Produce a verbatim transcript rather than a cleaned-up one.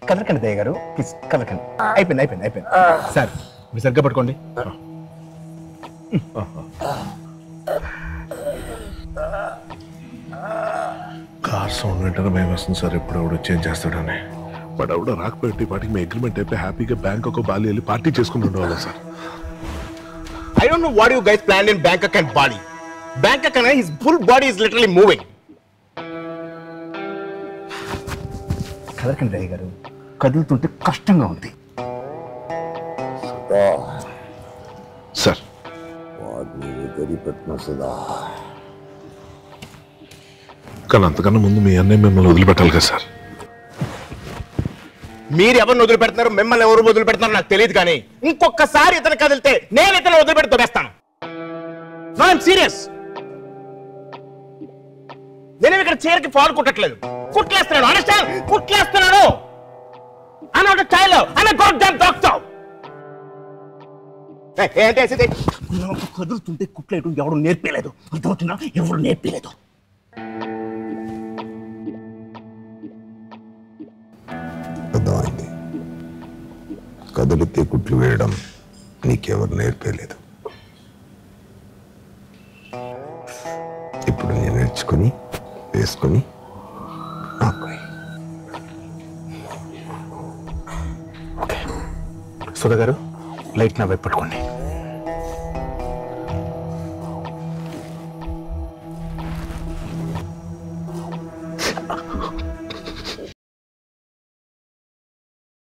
కదలకండి దయ్య గారు, ప్లీజ్ కదలకండి. అయిపోయింది అయిపోయింది అయిపోయింది సార్, మీరు సరిగ్గా పట్టుకోండి. కార్ సౌండ్ వెంటనే భయం వస్తుంది సార్, ఎప్పుడు ఆవిడ చేంజ్ చేస్తాడని. బట్ ఆవిడ రాకపోయి పార్టీకి మీ అగ్రిమెంట్ అయిపోయి హ్యాపీగా బ్యాంక్ ఒక బాలి వెళ్ళి పార్టీ చేసుకుని ఉండేవాళ్ళం sir. I don't know what you guys planned in Bangkok and Bali. Bangkok and his full body is literally moving. కదలకండి దయ్య గారు, కదులుతుంటే కష్టంగా ఉంది. సార్ కానీ అంతకన్నా ముందు మీ అన్నయ్య మిమ్మల్ని వదిలిపెట్టాలి కదా సార్. మీరు ఎవరిని వదిలిపెడుతున్నారు, మిమ్మల్ని ఎవరు వదిలిపెడుతున్నారు నాకు తెలియదు, కానీ ఇంకొకసారి ఇతను కదిలితే నేను ఇతను వదిలిపెడుతూ వేస్తాను. No I'm serious. నేను ఇక్కడ చీరకి ఫాల్ కుట్టట్లేదు, కుట్లేస్తున్నాను. అండర్స్టాండ్? కుట్లేస్తున్నాను. I'm not a child. I'm a goddamn doctor. ఏంటి వేసేది? నాకు కదులుతుంటే కుట్లేయడం ఎవరు నేర్పలేదు. అర్థమవుతుందా? ఎవరు నేర్పలేదు. అర్థమైంది. కదిలితే కుట్లు వేయడం నీకెవరు నేర్పలేదు. ఇప్పుడు నేను నేర్చుకుని వేసుకొని నాకు సుధా గారు, లైట్ నా వైపు పట్టుకోండి.